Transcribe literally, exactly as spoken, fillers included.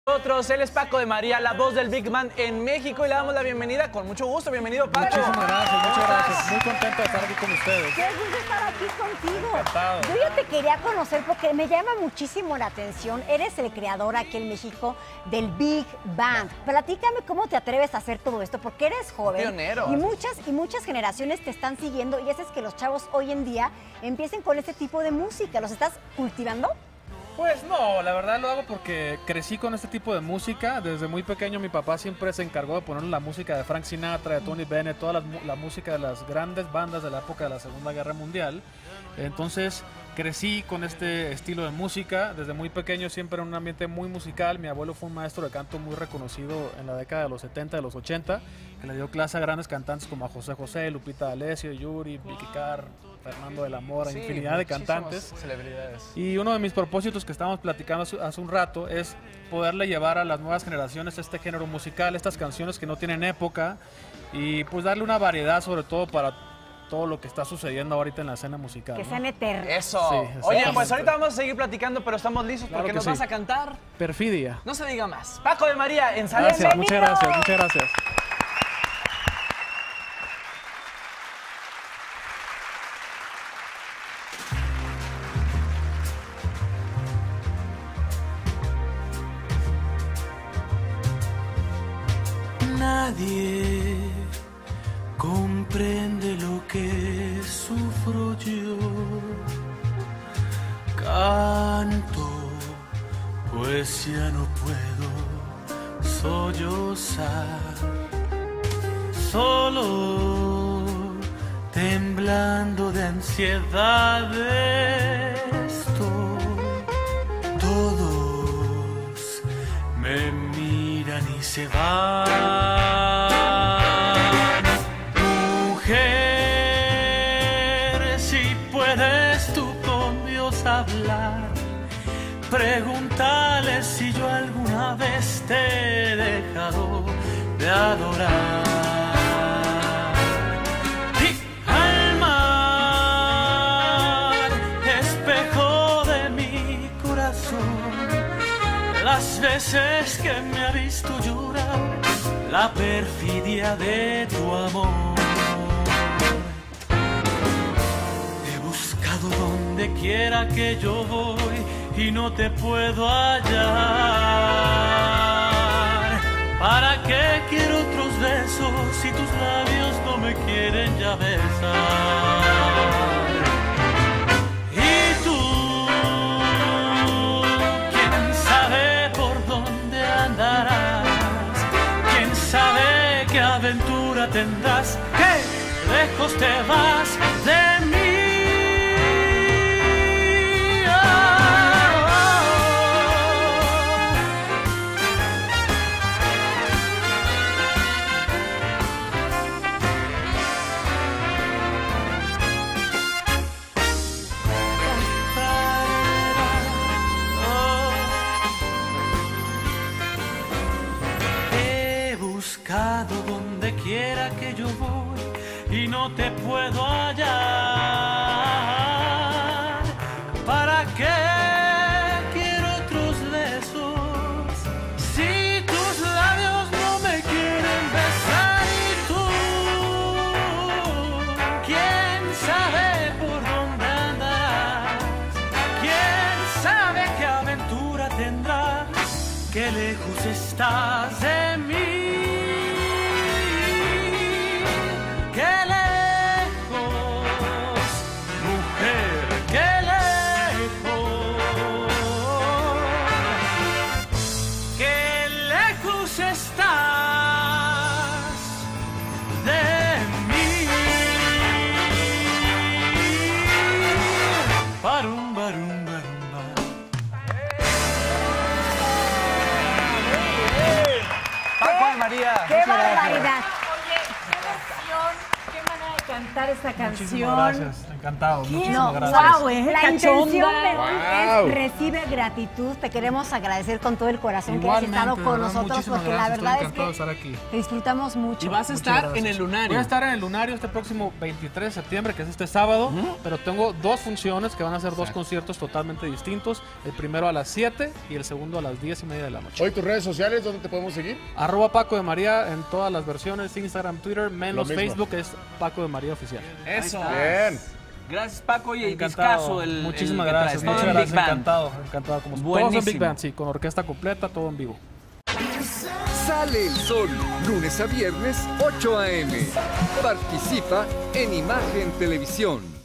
Nosotros, él es Paco de María, la voz del Big Man en México, y le damos la bienvenida con mucho gusto. Bienvenido, Paco. Muchísimas gracias, muchas gracias. Muy contento de estar aquí con ustedes. Qué gusto estar aquí contigo. Encantado. Yo ya te quería conocer porque me llama muchísimo la atención. Eres el creador aquí en México del Big Band. Platícame cómo te atreves a hacer todo esto, porque eres joven. Pionero. Y muchas, y muchas generaciones te están siguiendo y haces que los chavos hoy en día empiecen con este tipo de música. ¿Los estás cultivando? Pues no, la verdad lo hago porque crecí con este tipo de música. Desde muy pequeño mi papá siempre se encargó de poner la música de Frank Sinatra, de Tony Bennett, toda la, la música de las grandes bandas de la época de la Segunda Guerra Mundial. Entonces crecí con este estilo de música. Desde muy pequeño siempre en un ambiente muy musical. Mi abuelo fue un maestro de canto muy reconocido en la década de los setenta, de los ochenta, que le dio clase a grandes cantantes como a José José, Lupita D'Alessio, Yuri, Vicky Carr, Fernando de la Mora, Sí, infinidad de cantantes. Celebridades. Y uno de mis propósitos que estábamos platicando hace, hace un rato es poderle llevar a las nuevas generaciones este género musical, estas canciones que no tienen época, y pues darle una variedad sobre todo para todo lo que está sucediendo ahorita en la escena musical, Que ¿no? sean eternos. Eso. Sí, Oye, exactamente. pues ahorita vamos a seguir platicando, pero estamos listos Claro porque que nos sí. vas a cantar. Perfidia. No se diga más. Paco de María, en Salem. Gracias, Bienvenido. muchas gracias, muchas gracias. Nadie comprende lo que sufro yo. Canto, pues ya no puedo sollozar. Solo temblando de ansiedad estoy. Todos me miran y se van. Mujer, si puedes tú con Dios hablar, pregúntale si yo alguna vez te he dejado de adorar. Y al mar, espejo de mi corazón, las veces que me ha visto llorar, la perfidia de tu amor. He buscado donde quiera que yo voy y no te puedo hallar. ¿Para qué quiero otros besos si tus labios no me quieren ya besar? Y tú, quién sabe por dónde andarás, quién sabe qué aventura tendrás, que lejos te vas de mí. Donde quiera que yo voy y no te puedo hallar. ¿Para qué quiero otros besos si tus labios no me quieren besar? Y tú, quién sabe por dónde andarás, quién sabe qué aventura tendrás, qué lejos estás de mí. María. ¡Qué barbaridad! Oye, qué emoción, qué manera de cantar. cantar esta canción. Muchísimas gracias, encantado. No, Muchísimas gracias. wow, ¿eh? La Cachonda. intención de hoy Wow. es recibe gratitud. Te queremos agradecer con todo el corazón que has Igualmente, estado de con verdad, nosotros, muchísimas porque la gracias, verdad estoy es encantado de que estar aquí. te disfrutamos mucho. Y vas a Muchas estar gracias. en el Lunario. Voy a estar en el Lunario este próximo veintitrés de septiembre, que es este sábado, pero tengo dos funciones que van a ser dos conciertos totalmente distintos. El primero a las siete y el segundo a las diez y media de la noche. Hoy tus redes sociales, ¿dónde te podemos seguir? Arroba Paco de María en todas las versiones, Instagram, Twitter, menos Lo mismo. Facebook, es Paco de María Oficial. Eso. Bien. Gracias, Paco. Oye, Encantado. discazo el Muchísimas el que gracias, traes, muchas todo en gracias, Big Band. encantado, encantado. Como todos en Buenísimo. Big Band, sí, con orquesta completa, todo en vivo. Sale el sol, lunes a viernes, ocho a eme. Participa en Imagen Televisión.